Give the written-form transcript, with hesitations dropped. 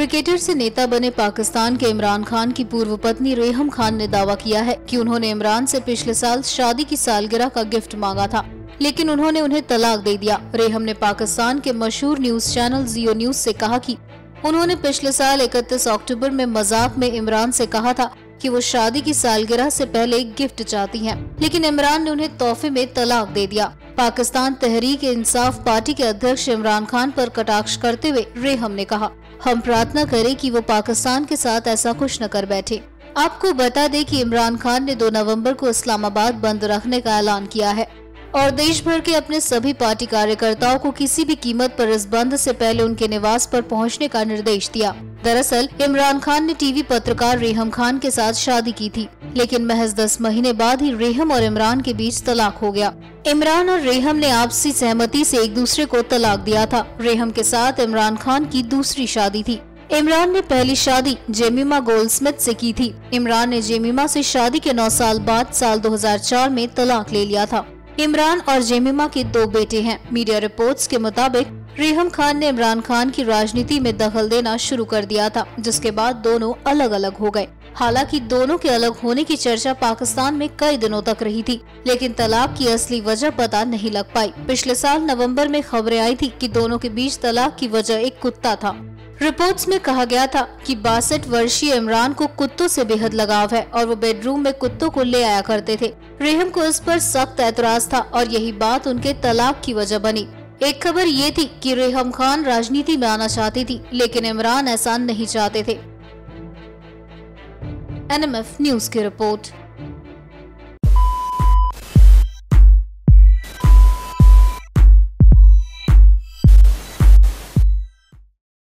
Cricketer से नेता बने पाकिस्तान के इमरान खान की पूर्व पत्नी रेहम खान ने दावा किया है कि उन्होंने इमरान से पिछले साल शादी की सालगिरह का गिफ्ट मांगा था, लेकिन उन्होंने उन्हें तलाक दे दिया। रेहम ने पाकिस्तान के मशहूर न्यूज चैनल जियो न्यूज से कहा कि उन्होंने पिछले साल 31 अक्टूबर में मजाक में इमरान से कहा था कि वो शादी की सालगिरह से पहले एक गिफ्ट चाहती हैं, लेकिन इमरान ने उन्हें तोहफे में तलाक दे दिया। पाकिस्तान तहरीक इंसाफ पार्टी के अध्यक्ष इमरान खान पर कटाक्ष करते हुए रेहम ने कहा, हम प्रार्थना करें कि वो पाकिस्तान के साथ ऐसा कुछ न कर बैठे। आपको बता दें कि इमरान खान ने 2 नवंबर को इस्लामाबाद बंद रखने का ऐलान किया है और देश भर के अपने सभी पार्टी कार्यकर्ताओं को किसी भी कीमत पर इस बंद से पहले उनके निवास पर पहुंचने का निर्देश दिया। दरअसल इमरान खान ने टीवी पत्रकार रेहम खान के साथ शादी की थी, लेकिन महज 10 महीने बाद ही रेहम और इमरान के बीच तलाक हो गया। इमरान और रेहम ने आपसी सहमति से एक दूसरे को तलाक दिया था। रेहम के साथ इमरान खान की दूसरी शादी थी। इमरान ने पहली शादी जेमिमा गोल्डस्मिथ से की थी। इमरान ने जेमिमा से शादी के 9 साल बाद साल 2004 में तलाक ले लिया था। इमरान और जेमिमा के 2 बेटे हैं। मीडिया रिपोर्ट्स के मुताबिक रेहम खान ने इमरान खान की राजनीति में दखल देना शुरू कर दिया था, जिसके बाद दोनों अलग अलग हो गए। हालांकि दोनों के अलग होने की चर्चा पाकिस्तान में कई दिनों तक रही थी, लेकिन तलाक की असली वजह पता नहीं लग पाई। पिछले साल नवंबर में खबरें आई थी कि दोनों के बीच तलाक की वजह एक कुत्ता था। रिपोर्ट्स में कहा गया था कि 62 वर्षीय इमरान को कुत्तों से बेहद लगाव है और वो बेडरूम में कुत्तों को ले आया करते थे। रेहम को इस पर सख्त ऐतराज था और यही बात उनके तलाक की वजह बनी। एक खबर ये थी कि रेहम खान राजनीति में आना चाहती थी, लेकिन इमरान ऐसा नहीं चाहते थे। NMF न्यूज की रिपोर्ट।